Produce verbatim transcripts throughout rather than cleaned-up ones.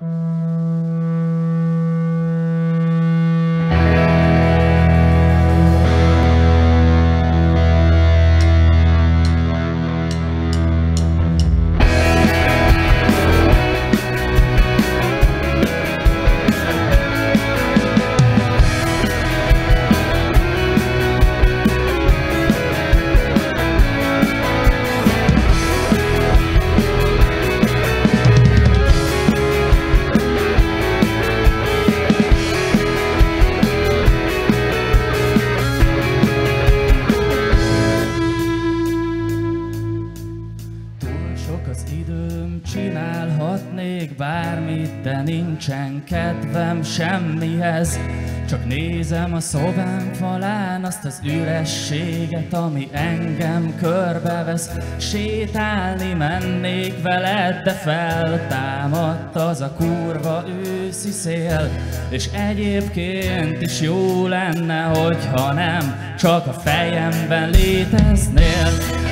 Nincsen kedvem semmihez, csak nézem a szobám falán azt az ürességet, ami engem körbevesz. Sétálni mennék veled, de feltámadt az a kurva őszi szél. És egyébként is jó lenne, hogyha nem csak a fejemben léteznél.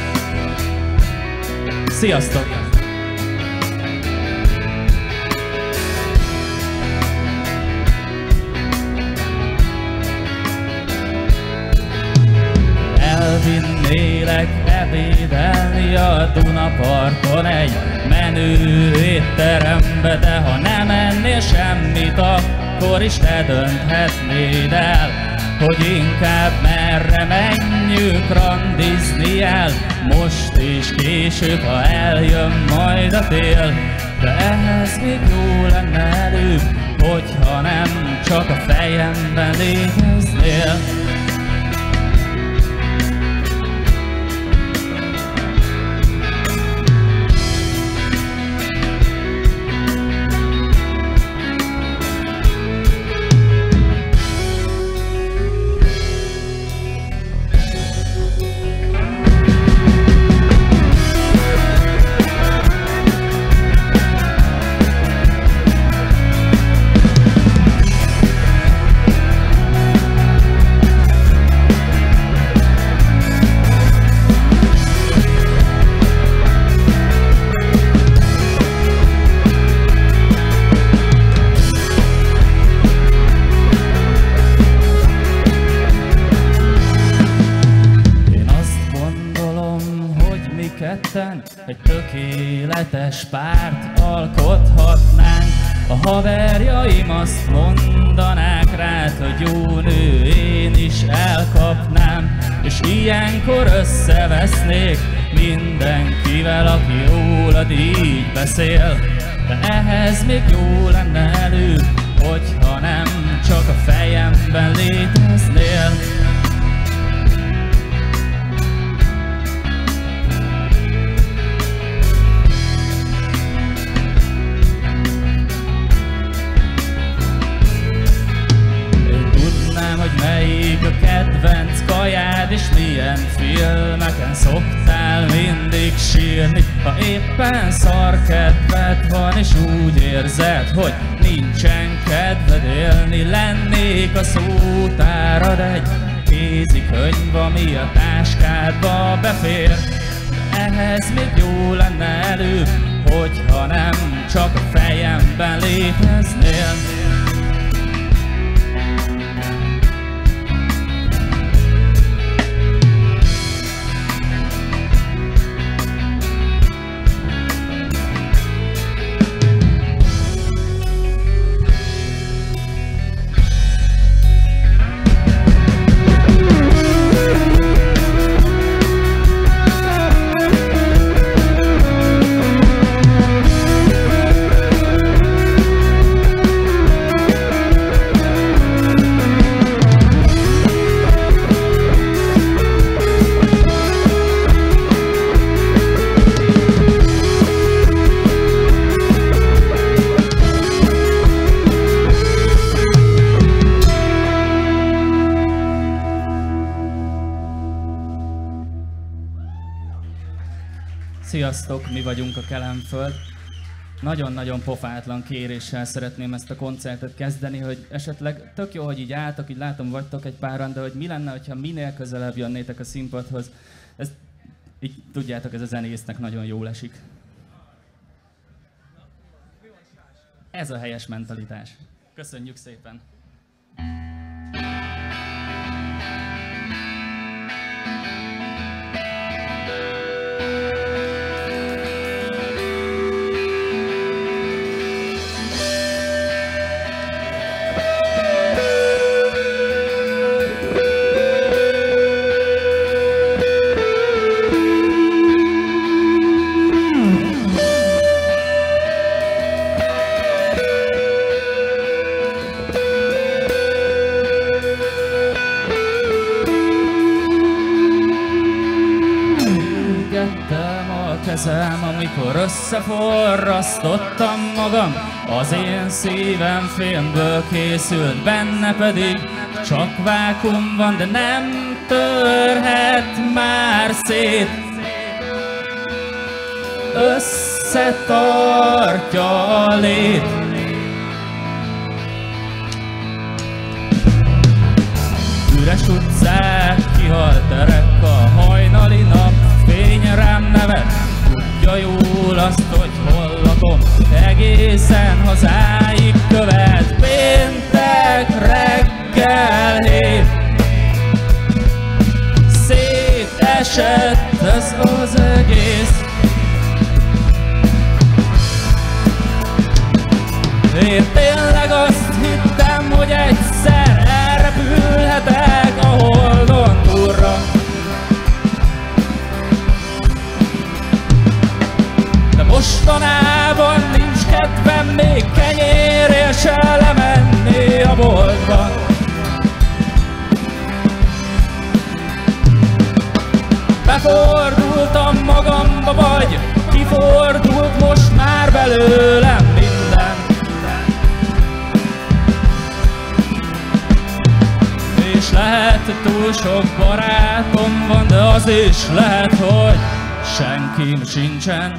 Sziasztok! Elvinnélek ebédelni a Dunaparton egy menő étterembe, de ha nem ennél semmit, akkor is te dönthetnéd el, hogy inkább merre menjünk randizni el. Most is később, ha eljön majd a tél, de ehhez még jó lenne előbb, hogyha nem csak a fejemben léteznél. Egy tökéletes párt alkothatnánk. A haverjaim azt mondanák rád, hogy jó nő, én is elkapnám. És ilyenkor összevesznék mindenkivel, aki rólad így beszél. De ehhez még jó lenne előbb, hogyha nem csak a fejemben léteznél. Hogy melyik a kedvenc kajád, és milyen filmeken szoktál mindig sírni. Ha éppen szarkedved van, és úgy érzed, hogy nincsen kedved élni, lennék a szótárad egy kézikönyv, ami a táskádba befér. Ehhez még jó lenne előbb, hogyha nem csak a fejemben léteznél. Sziasztok, mi vagyunk a Kelemföld. Nagyon-nagyon pofátlan kéréssel szeretném ezt a koncertet kezdeni, hogy esetleg tök jó, hogy így álltok, így látom vagytok egy páran, de hogy mi lenne, hogyha minél közelebb jönnétek a színpadhoz. Ez, így tudjátok, ez a zenésznek nagyon jól esik. Ez a helyes mentalitás. Köszönjük szépen! Amikor összeforrasztottam magam, az én szívem fémből készült, benne pedig csak vákum van, de nem törhet már szét. Összetartja a lét. Üres utcák, kihalt terek, a hajnali nap fény rám nevet. Tudja jól azt, hogy hol lakom, egészen hazáig követ. Péntek reggel hét, szétesett ez az egész. Én tényleg azt hittem, hogy egyszer elrepülhetek a Holdon túlra. De mostanában nincs kedvem még kenyérért se lemenni a boltba. Befordultam magamba, vagy kifordult most már belőlem minden. És lehet, túl sok barátom van, de az is lehet, hogy senkim sincsen.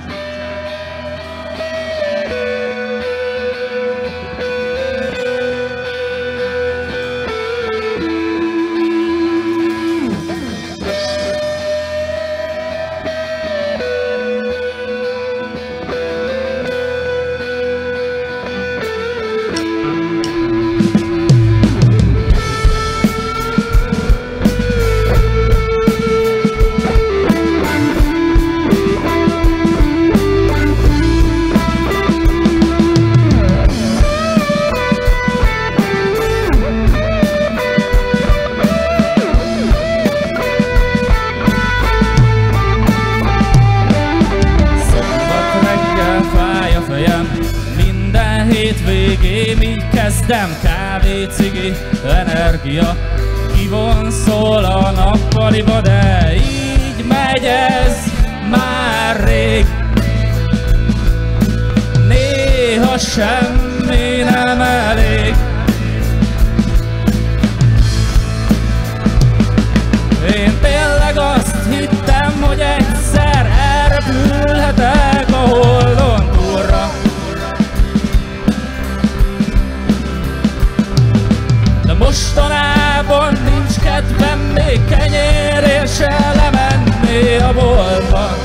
Kezdem kávé, cigi, energia, kivonszol a nappaliba, de így megy ez már rég. Néha semmi nem elég. Én tényleg azt hittem, hogy egyszer elrepülhetek a Holdon túlra. Mostanában nincs kedvem még kenyérért se lemenni a boltba.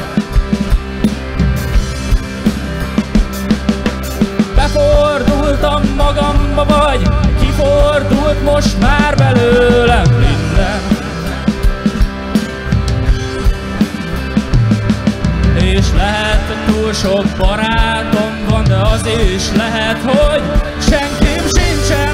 Befordultam magamba, vagy kifordult most már belőlem minden. És lehet, hogy túl sok barátom van, de az is lehet, hogy senkim sincsen.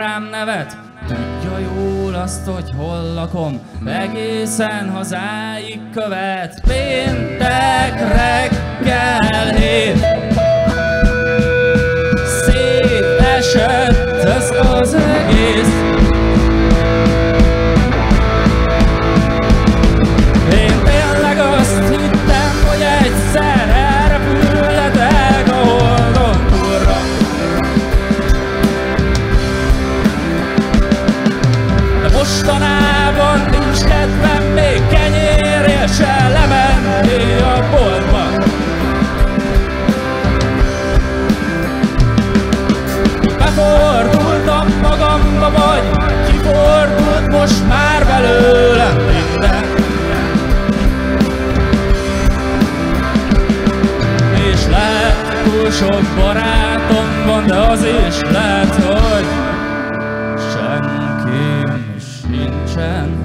rám nevet, tudja jól azt, hogy hol lakom, egészen hazáig követ. Péntek reggel hét, szétesett ez az egész. Én tényleg azt hittem, hogy egyszer elrepülhetek a holdon túlra. De mostanában nincs kedvem még kenyérért se lemenni a boltba. Befordultam magamba, vagy kifordult most már belőlem minden. És lehet túl sok barátom van, de az is lehet, hogy senkim sincsen.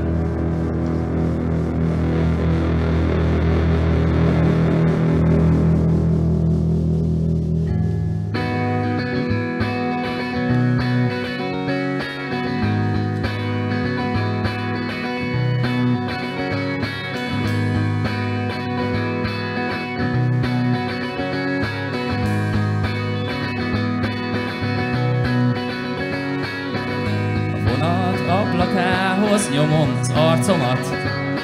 Ablakához nyomom az arcomat,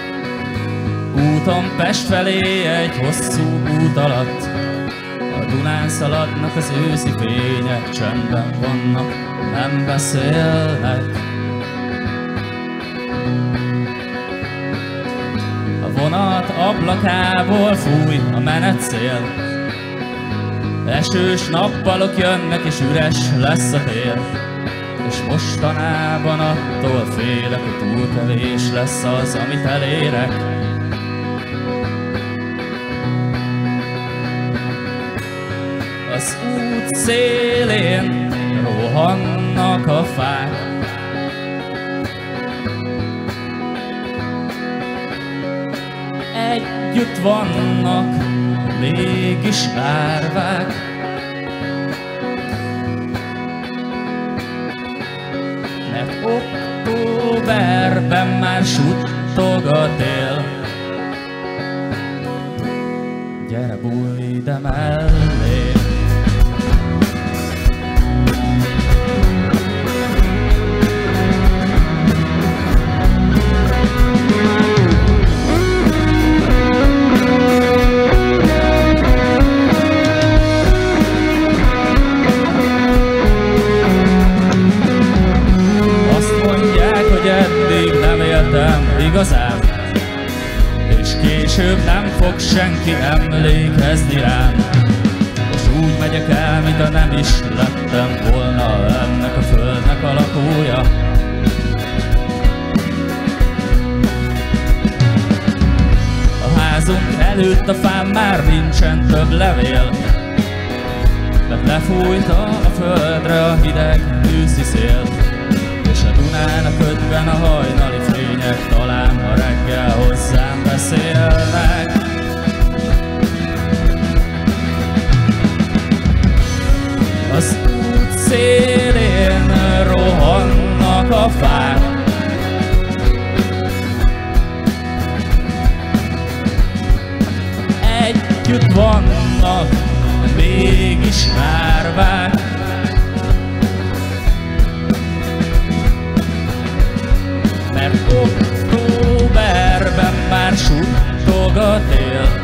úton Pest felé egy hosszú út alatt. A Dunán szaladnak az őszi fények, csendben vannak, nem beszélnek. A vonat ablakából fúj a menetszél, esős nappalok jönnek és üres lesz a tér. És mostanában attól félek, hogy túl kevés lesz az, amit elérek. Az út szélén rohannak a fák, együtt vannak mégis árvák. Mert októberben már suttog a tél. Gyere, bújj ide mellé. Igazán, és később nem fog senki emlékezni rám, és úgy megyek el, mintha nem is lettem volna ennek a földnek a lakója. A házunk előtt a fán már nincsen több levél, mert lefújta a földre a hideg őszi szél. És a Dunán a ködben a hajnali fények talán ma reggel hozzám beszélnek. Az út szélén rohannak a fák, együtt vannak mégis árvák. Mert októberben már suttog a tél.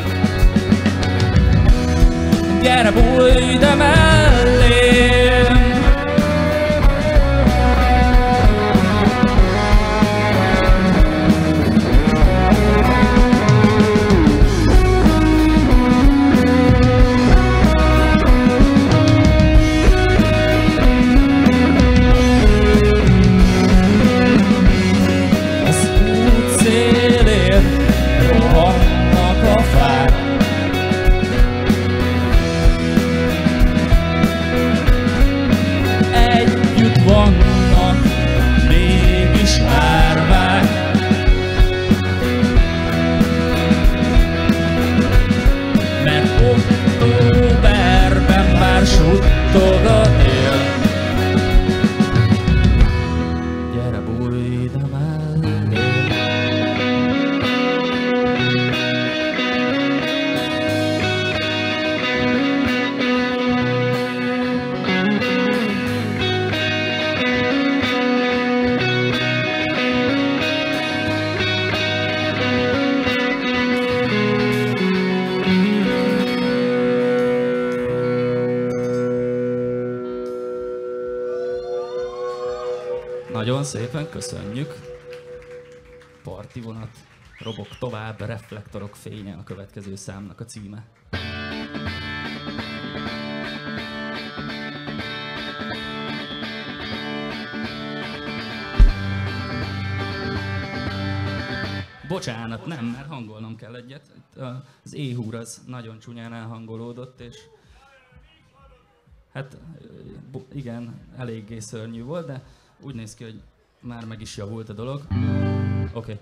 Gyere, bújj ide mellém. Nagyon szépen köszönjük. Parti vonat robog tovább, reflektorok fénye a következő számnak a címe. Bocsánat, nem, mert hangolnom kell egyet. Az éhúr az nagyon csúnyán elhangolódott, és hát igen, eléggé szörnyű volt, de úgy néz ki, hogy már meg is javult a dolog. Oké. Okay.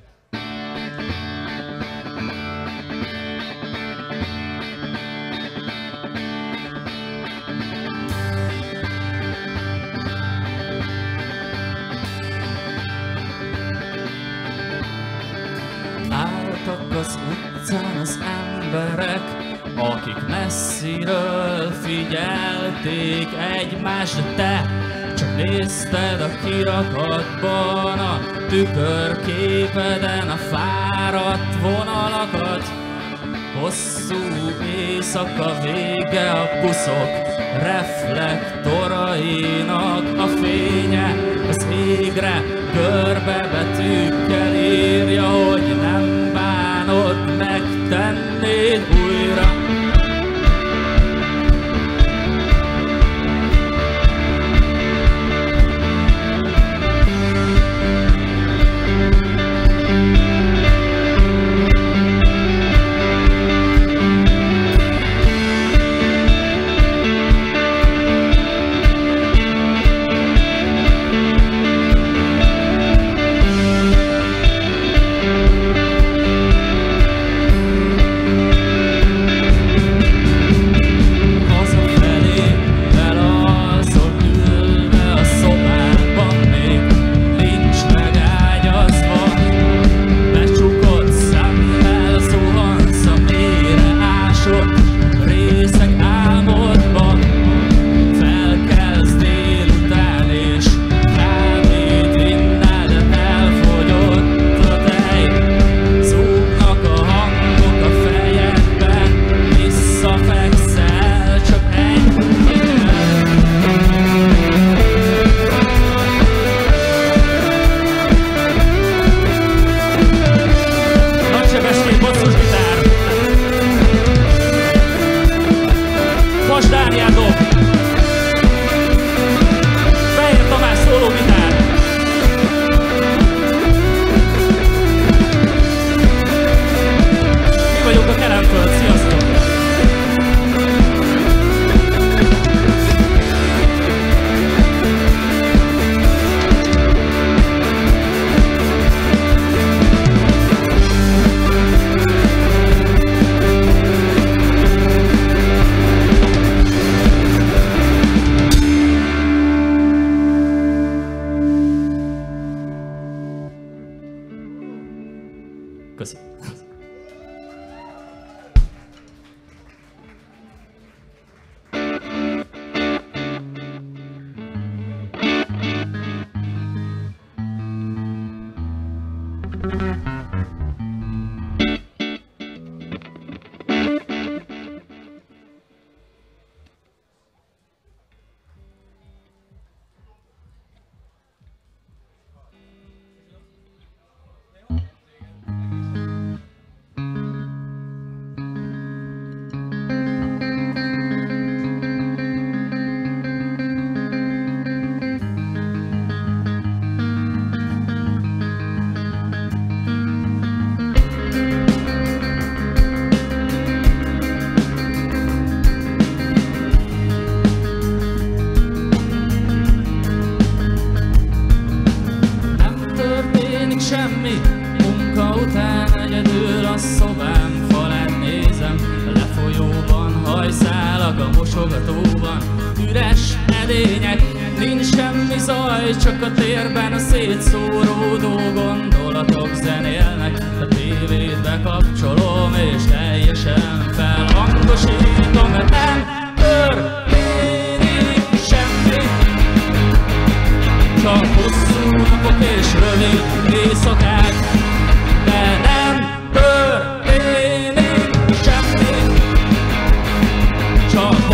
Álltak az utcán az emberek, akik messziről figyelték egymást, de te csak nézted a kirakatban, a tükörképeden a fáradt vonalakat. Hosszú éjszaka vége, a buszok reflektorainak a fénye az égre görbebetűkkel írja, hogy nem bánod megtennéd újra.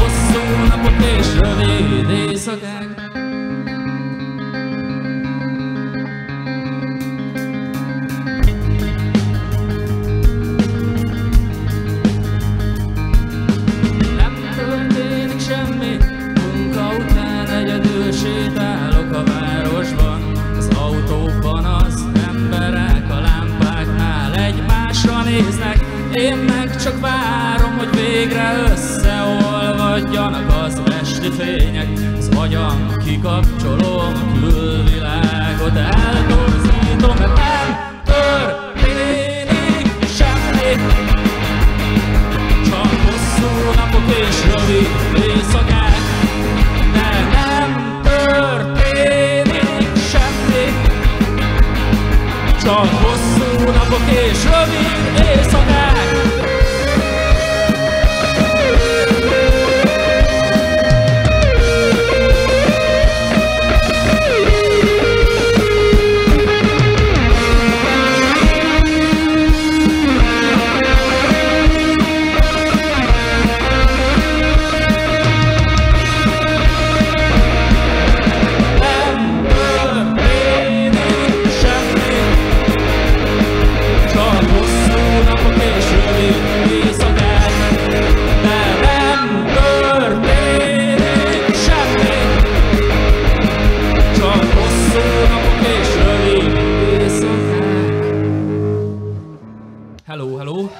Éjszakák. csak várom, hogy végre összeolvadjanak az esti fények. Az agyam kikapcsolom, a külvilágot eltorzítom, mert nem történik semmi. Csak hosszú napok és rövid éjszakák, de nem történik semmi. Csak hosszú napok és rövid éjszakák. Hello, hello!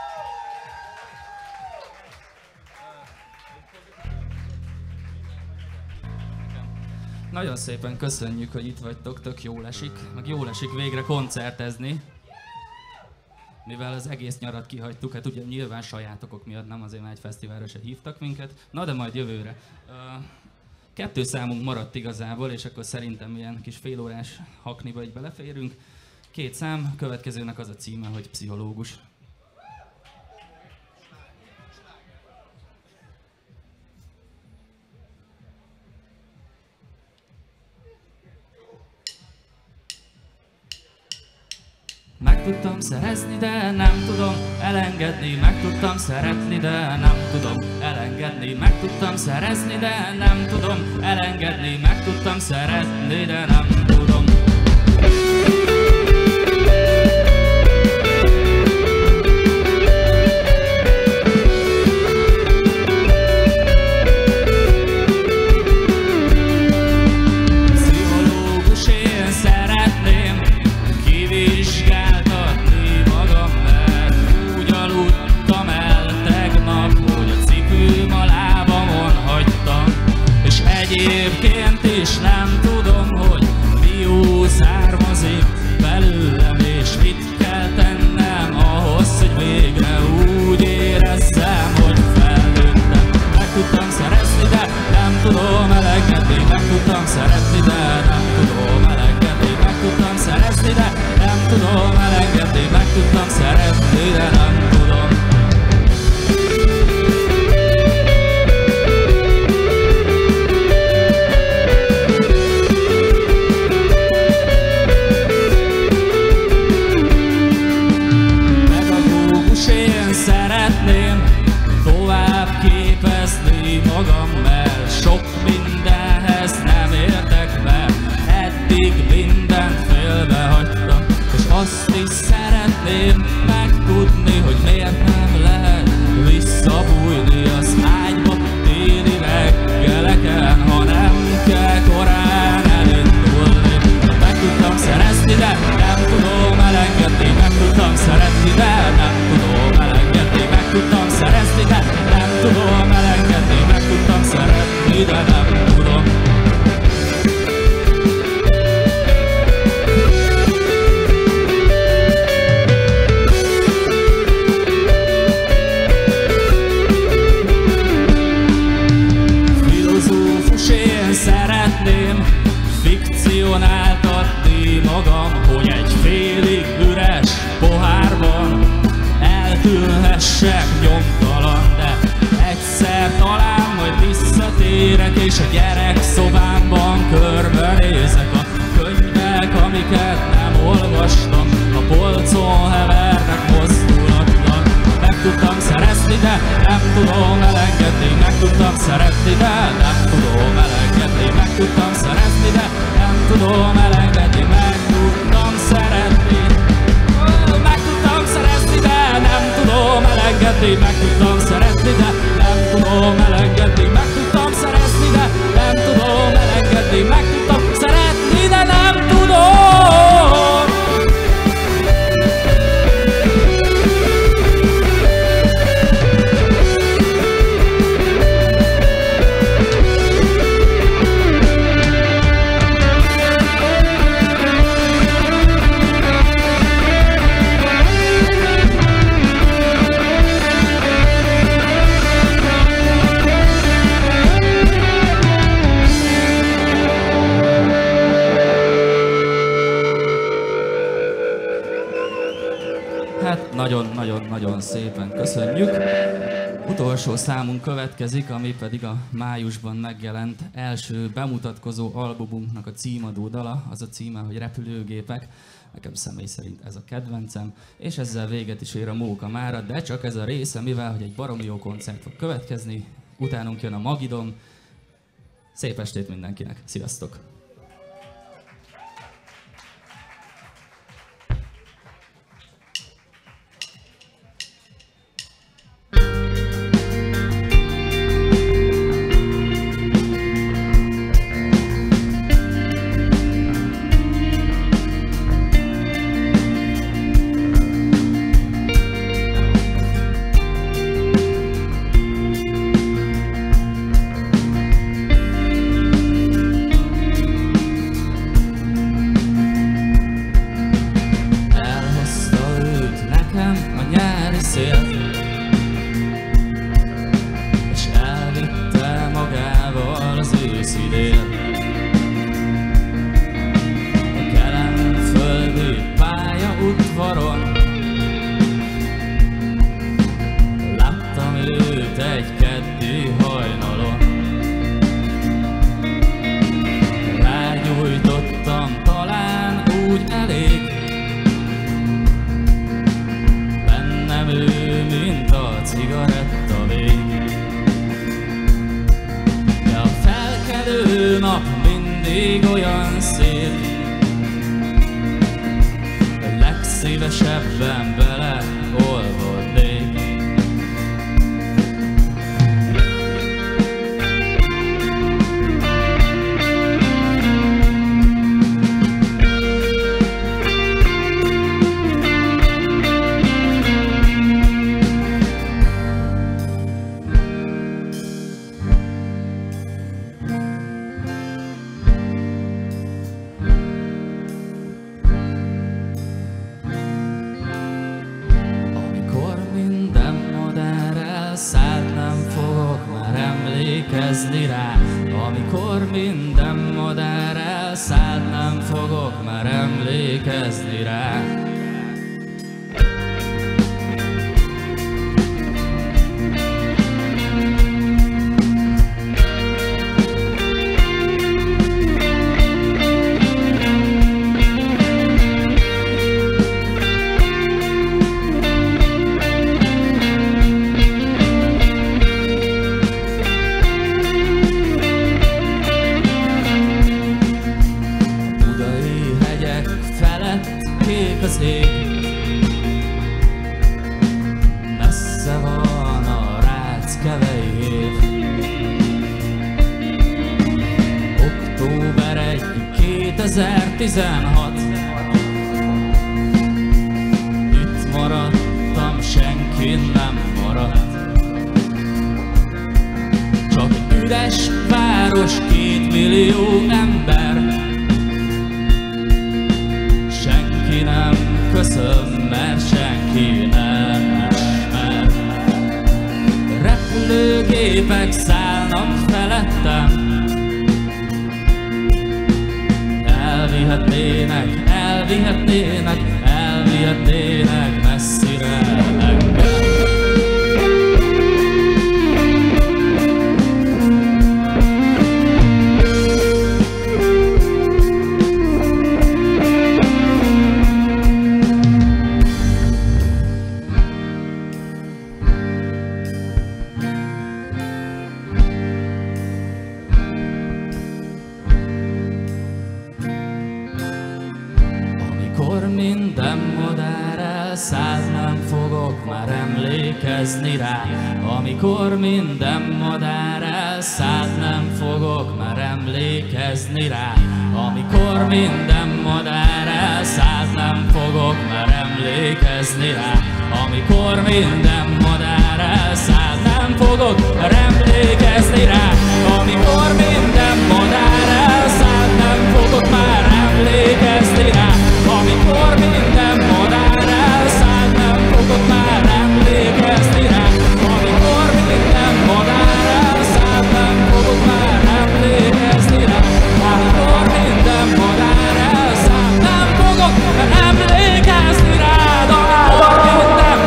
Nagyon szépen köszönjük, hogy itt vagytok, tök jól esik, meg jól esik végre koncertezni. Mivel az egész nyarat kihagytuk, hát ugye nyilván sajátokok miatt, nem azért, mert egy fesztiválra se hívtak minket. Na de majd jövőre. Kettő számunk maradt igazából, és akkor szerintem ilyen kis félórás hakniba így beleférünk. Két szám, következőnek az a címe, hogy Pszichológus. Meg tudtam szerezni, de nem tudom elengedni. Meg tudtam szeretni, de nem tudom elengedni. Meg tudtam szerezni, de nem tudom elengedni. Meg tudtam szeretni, de nem tudom. Pszichológus, én szeretném kivizsgáltatni magam, mert úgy aludtam el tegnap, hogy a cipőm a lábamon hagytam. És egyébként is nem tudom, hogy mi jó származik belőlem, és mit kell tennem ahhoz, hogy végre úgy érezzem, hogy felnőttem. Meg tudtam szerezni, de nem tudom elengedni. Meg tudtam szeretni, de nem tudom elengedni. Meg tudtam szerezni, de nem tudom elengedni. Meg tudtam szeretni, de nem tudom. Pedagógus, én szeretném tovább képezni magam, mert sok mindenhez nem értek, mert eddig mindent félbehagytam. És azt is szeretném megtudni, hogy miért nem lehet visszabújni az ágyba téli reggeleken, ha nem kell korán elindulni. Meg tudtam szerezni, de nem tudom elengedni. Meg tudtam szeretni, de nem tudom elengedni. Meg tudtam szerezni, de nem tudom elengedni. Meg tudtam szeretni, de nem tudom. Filozófus, én szeretném fikcionáltatni magam, hogy egy félig üres pohárban eltűnhessek nyomtalan, de egyszer talán majd visszatérek, és a gyerekszobámban körbenézek. A könyvek, amiket nem olvastam, a polcon hevernek mozdulatlan. Meg tudtam szerezni, de nem tudom elengedni. Meg tudtam szeretni, de nem tudom elengedni. Meg tudtam szerezni, de nem tudom elengedni. Meg tudtam szeretni. Meg tudtam szerezni, de nem tudom elengedni. Meg tudtam szeretni, de nem tudom elengedni. Meg tudtam szerezni, de nem tudom elengedni. Meg tudtam szeretni, de nem tudom. nagyon-nagyon-nagyon szépen köszönjük. Utolsó számunk következik, ami pedig a májusban megjelent első bemutatkozó albumunknak a címadó dala. Az a címe, hogy Repülőgépek. Nekem személy szerint ez a kedvencem, és ezzel véget is ér a Móka mára, de csak ez a része, mivel hogy egy baromi jó koncert fog következni, utánunk jön a Magidom. Szép estét mindenkinek, sziasztok! Szívesebben beleolvadnék. Rá. Amikor minden madár elszáll, nem fogok már emlékezni rá. Az ég, messze van a Ráckevei év. október elseje kétezer-tizenhat. Itt maradtam, senki nem maradt. Csak egy üres város, két millió ember. Nem köszön, mert senki nem ismer. Repülőgépek szállnak felettem. Elvihetnének, elvihetnének, elvihetnének messzire engem. Minden madár elszáll, nem fogok már emlékezni rá. Amikor minden madár elszáll, nem fogok már emlékezni rá. Amikor minden madár elszáll, nem fogok már emlékezni rá. Amikor minden madár elszáll, nem fogok már emlékezni rá. Amikor minden madár elszáll, nem fogok már emlékezni rá. Amikor minden madár elszáll, nem fogok már emlékezni rá. Amikor minden madár elszáll, nem fogok már emlékezni rá. Amikor minden madár elszáll, nem fogok már emlékezni rá. Amikor minden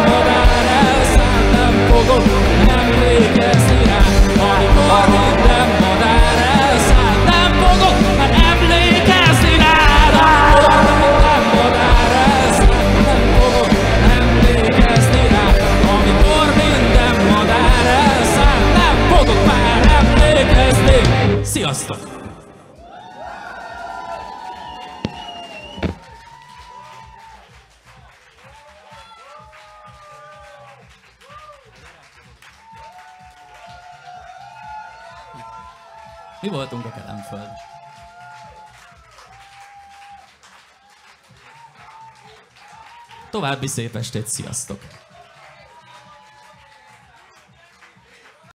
Mi voltunk a Kelemföld. További szép estét, sziasztok!